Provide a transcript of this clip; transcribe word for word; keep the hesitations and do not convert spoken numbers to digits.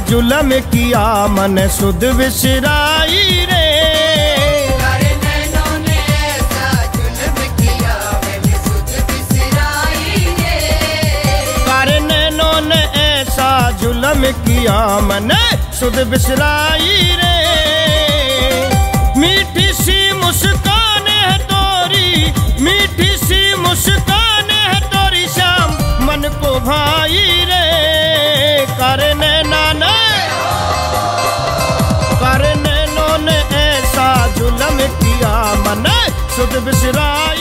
जुलम किया मन सुध बिसराई रे। कर नैनों ने ऐसा जुल्म किया मैंने सुध बिसराई रे। कर नैनों ने ऐसा जुलम किया मैंने सुध बिसराई रे। मीठी सी मुस्कान है तोरी, मीठी सी मुस्कान है तोरी श्याम मन को भाई रे। कर नैना ने कर नैनों ने ऐसा जुलम किया मन सुध बिसराई।